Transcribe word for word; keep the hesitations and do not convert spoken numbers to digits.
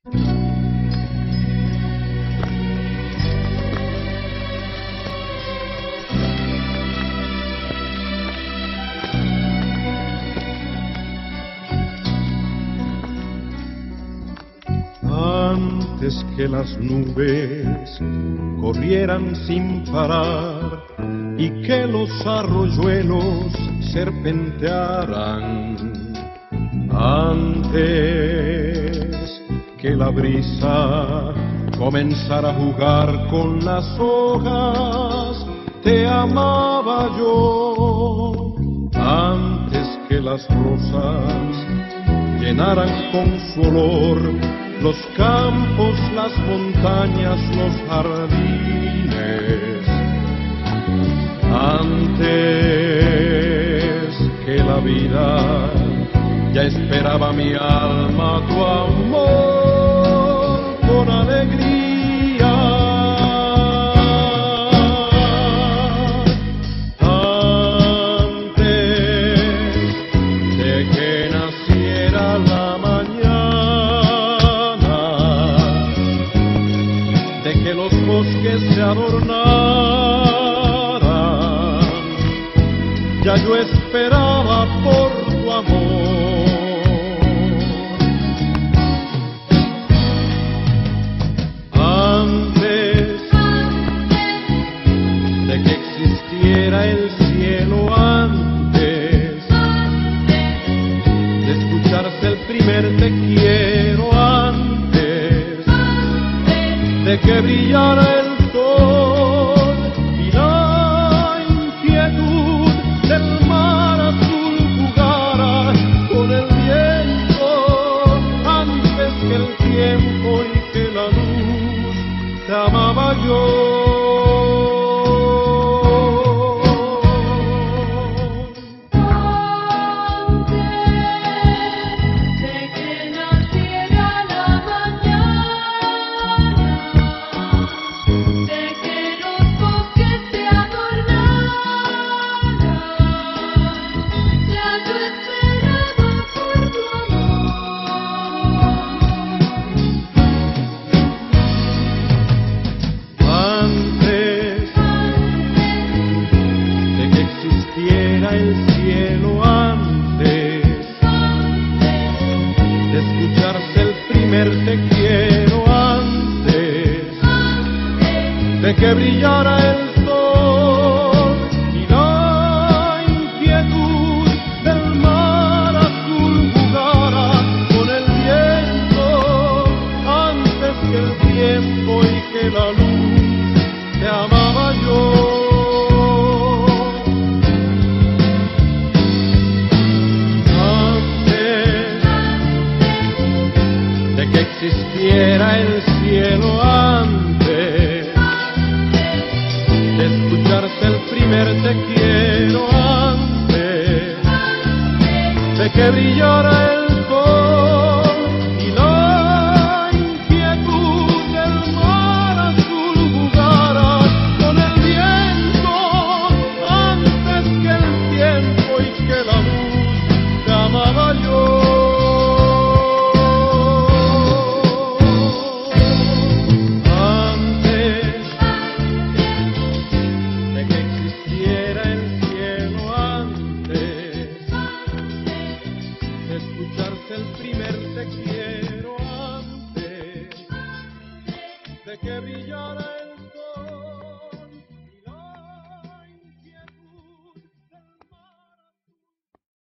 Antes que las nubes corrieran sin parar y que los arroyuelos serpentearan, antes que la brisa comenzara a jugar con las hojas, te amaba yo. Antes que las rosas llenaran con su olor los campos, las montañas, los jardines, antes que la vida ya esperaba mi alma tu amor con alegría. Antes de que naciera la que los bosques se adornaran, ya yo esperaba por tu amor. Antes de que existiera el cielo, antes de escucharse el primer te quiero, de que brillara el sol y la inquietud del mar azul jugara con el viento, antes que el tiempo y que la luz te amaba yo. El cielo, antes de escucharse el primer te quiero, antes de que brillara el sol y la inquietud del mar azul jugara con el viento, antes que el tiempo y que la luz te amaba yo. Que existiera el cielo, antes de escucharse el primer te quiero, antes de que brillara el sol y la inquietud del mar azul jugara con el viento, antes que el tiempo y que la luz te amaba yo. Escucharse el primer te quiero, antes de que brillara el